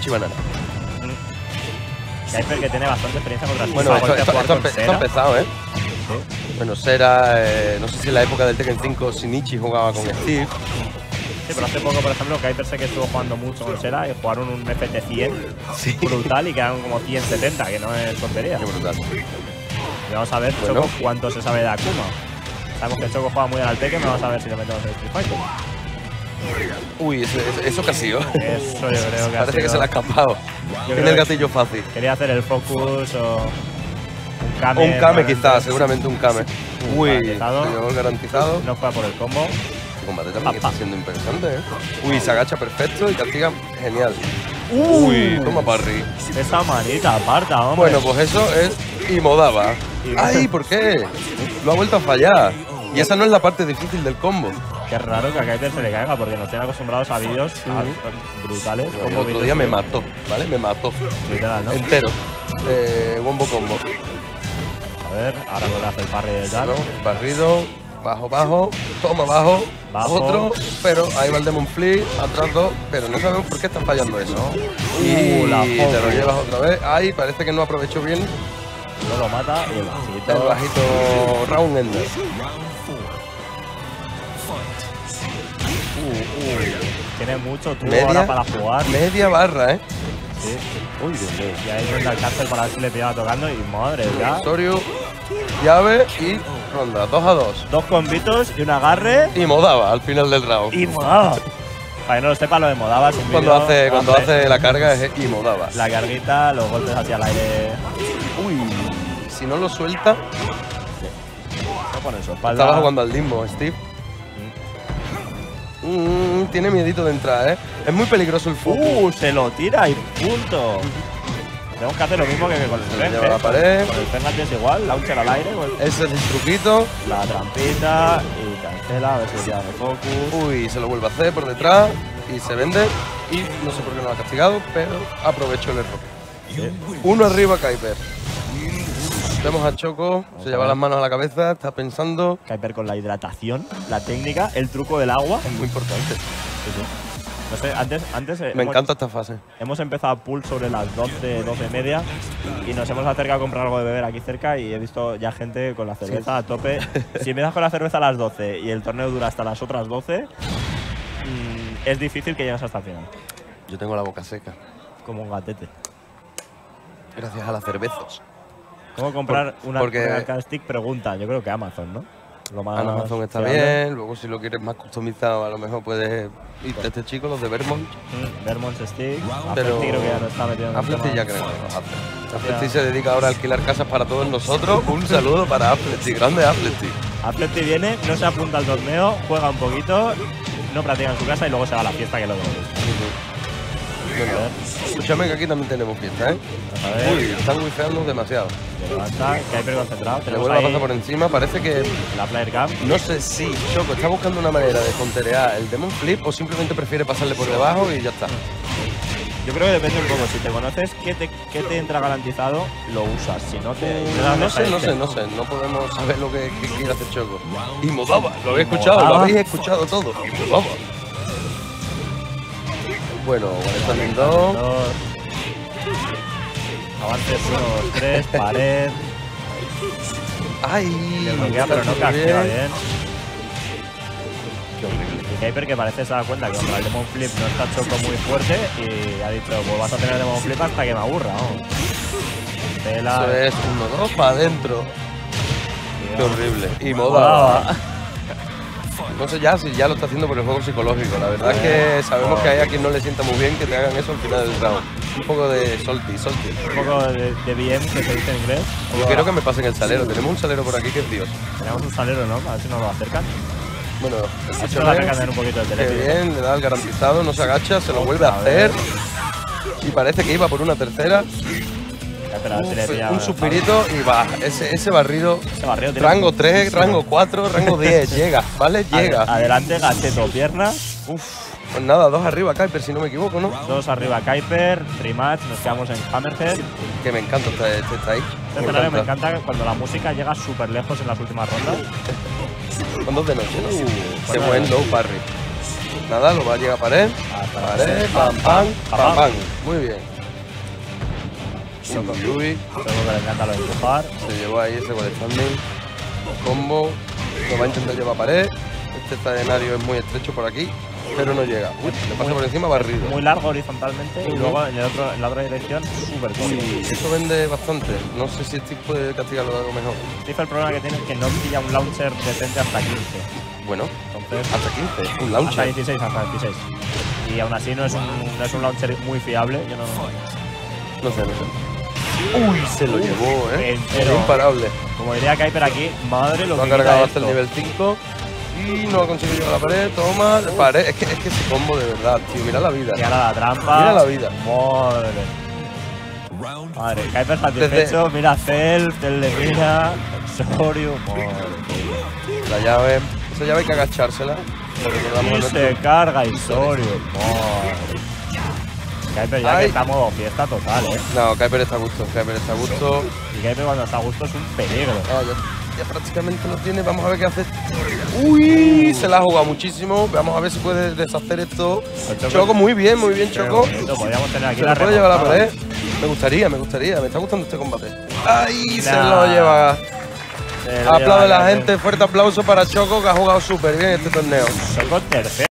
Nichi Banana. Kuiper que tiene bastante experiencia contra Steve. Bueno, esto ha empezado, ¿eh? Sí. Bueno, Sera, no sé si en la época del Tekken 5 Shinichi jugaba con Steve. Sí, pero hace poco, por ejemplo, Kuiper sé que estuvo jugando mucho con Sera y jugaron un FT100 Sí. brutal y quedaron como 170, que no es tontería. Qué brutal. Y vamos a ver, Bueno. Choco, cuánto se sabe de Akuma. Sabemos que Choco juega muy bien al Tekken, pero vamos a ver si le metemos en el Street Fighter. Uy, eso que ha sido. Eso yo creo que ha Parece que sido- se le ha escapado. Yo Tiene creo el que gatillo fácil. quería hacer el focus o un Kame. Un Kame probablemente. quizás, seguramente un Kame. Uy, garantizado. llevó el garantizado. No fue por el combo. El combate también está siendo interesante, ¿eh? Uy, se agacha perfecto y castiga genial. Toma parry. Esa manita aparta, hombre. Bueno, pues eso es Imodava. ¡Ay, ¿por qué? Lo ha vuelto a fallar. Y esa no es la parte difícil del combo. Qué raro que a Kuiper se le caiga porque nos tienen acostumbrados a vídeos brutales. El Como otro vídeos día me mató, ¿vale? Me mató. literal, ¿no? Entero. Wombo combo. A ver, ahora vuelve a hacer parry de Jack. ¿No? Barrido, bajo, toma bajo, otro, pero ahí va el Demon Flip, atrás dos, pero no sabemos por qué están fallando eso. Y la te lo foto. llevas otra vez. Ahí parece que no aprovechó bien No lo mata y el el bajito round ender. Tiene mucho turbo Media. ahora para jugar. Media barra, ¿eh? Sí. Uy, Dios mío. Y ahí viene al cárcel para ver si le pillaba tocando y madre ya. Soryu, llave y ronda, 2 a 2. Dos combitos y un agarre Y Modava al final del round. y Modava. Para que no lo sepa, lo de Modava es un Cuando vídeo hace la carga es Imodava. la carguita, los golpes hacia el aire. Uy, si no lo suelta, No pone en su espalda. estaba jugando al limbo, Steve. Tiene miedito de entrar, ¿eh? Es muy peligroso el focus. Se lo tira y punto. Tenemos que hacer lo mismo que con el Se lo Feng, lleva a la pared. Con el Feng es igual, launcher al aire, pues, Ese es el truquito. la trampita y cancela, a ver si le tira de focus. Uy, se lo vuelve a hacer por detrás y se vende. Y no sé por qué no lo ha castigado, pero aprovechó el error. Uno arriba, Kuiper. Vemos a Choco, se lleva las manos a la cabeza, está pensando. Kuiper con la hidratación, la técnica, el truco del agua. Es muy importante. No sé, antes Me encanta esta fase. hemos empezado a pool sobre las 12, 12 y media y nos hemos acercado a comprar algo de beber aquí cerca y he visto ya gente con la cerveza a tope. Si empiezas con la cerveza a las 12 y el torneo dura hasta las otras 12, es difícil que llegues hasta el final. Yo tengo la boca seca. Como un gatete. Gracias a las cervezas. ¿Cómo comprar porque una arcade stick? Pregunta. Yo creo que Amazon, ¿no? Lo más Amazon está fiable. bien, luego si lo quieres más customizado a lo mejor puedes irte a este chico, los de Vermont. Vermont Stick. Pero Afflecti creo que ya no está metido en el Afflecti tema. ya creo que los hace. Afflecti se dedica ahora a alquilar casas para todos nosotros. Un saludo para Afflecti, grande Afflecti. Afflecti viene, no se apunta al torneo, juega un poquito, no practica en su casa y luego se va a la fiesta que lo vemos. Bueno, escúchame que aquí también tenemos fiesta, ¿eh? A ver. Uy, están wifeando demasiado. Levanta, que hay concentrado. Le Tenemos vuelve la ahí pasa por encima, parece que… la player cam. No sé si Choco está buscando una manera de conterear el Demon Flip o simplemente prefiere pasarle por debajo y ya está. Yo creo que depende un poco. Si te conoces qué te entra garantizado, lo usas. Si no te… No sé. No podemos saber lo que quiere hacer Choco. Y Modava, lo habéis escuchado, lo habéis escuchado todo. Y Modava. Bueno, 40 en 2. Avances 1, 3, pared. ¡Ay! Le bloquea, pero no Muy castiga bien. bien. Y Kuiper que parece se da cuenta que contra el Demon Flip no está Choco muy fuerte y ha dicho, pues vas a tener Demon Flip hasta que me aburra. Vamos. Tela. Eso es 1-2 para adentro. Qué horrible. Y Modava. Modava. No sé ya si ya lo está haciendo por el juego psicológico. La verdad es que sabemos que hay a quien no le sienta muy bien que te hagan eso al final del round. Un poco de salty. Un poco de BM que se dice en inglés. Yo quiero que me pasen el salero. Tenemos un salero por aquí que es Dios. Tenemos un salero, ¿no? A ver si nos lo acercan. Bueno, A ver si nos escúchame. acercan un poquito el Qué teléfono. bien, le da el garantizado, no se agacha, se lo vuelve a hacer. Y parece que iba por una tercera. Espera, a ver si le pilla Un suspirito y va. Ese barrido. Ese barrido tiene Rango muchísimo. 3, rango 4, rango 10. Llega, ¿vale? Llega. Adelante, gacheto, pierna. Pues nada, 2 arriba, Kuiper, si no me equivoco, ¿no? 2 arriba Kuiper, rematch, nos quedamos en Hammerhead. Que me encanta este strike. Este escenario me encanta cuando la música llega súper lejos en las últimas rondas. Con 2 de noche, ¿no? Qué bueno, buen low parry. Nada, lo va a llegar a pared. Pared, pam, pam, pam, pam. Muy bien. Choco. Uy, Choco que le encanta lo de empujar. se llevó ahí ese con el standing. Combo. Lo va a intentar llevar a pared. Este escenario es muy estrecho por aquí, pero no llega. Uy, le pasa por encima barrido. Muy largo horizontalmente y luego en la otra dirección súper corto. Uy, eso vende bastante. No sé si Steve puede castigarlo de algo mejor. Steve el problema que tiene es que no pilla un launcher decente hasta 15. Bueno, Entonces, hasta 15. Un hasta launcher. 16, hasta 16. Y aún así no es un launcher muy fiable. Yo No sé. Uy, se lo llevó, entero. Imparable. Como diría Kuiper aquí, madre lo Lo ha que cargado quita hasta el esto. nivel 5 y no ha conseguido llegar a la pared. Toma, pared. Es que ese combo de verdad, tío. Mira la vida. Y ahora la trampa. Mira la vida. Madre, Kuiper satisfecho. Mira Cell le mira. Sorio, madre. La llave. Esa llave hay que agachársela. Lo recordamos Y en se carga Isorio, madre. Kuiper ya Ay. que está a modo fiesta total, No, Kuiper está a gusto. Kuiper está a gusto. Y Kuiper cuando está a gusto es un peligro. Ah, ya prácticamente lo tiene. Vamos a ver qué hace. Uy, se la ha jugado muchísimo. Vamos a ver si puede deshacer esto. Choco, muy bien, Choco. Podríamos tener aquí Se la lo puede llevar a la remontada. pared. Me gustaría. Me está gustando este combate. ¡Ay! Se Nah. lo lleva. Se lo Aplaude lleva la Kuiper. gente. Fuerte aplauso para Choco, que ha jugado súper bien este torneo. Choco tercero.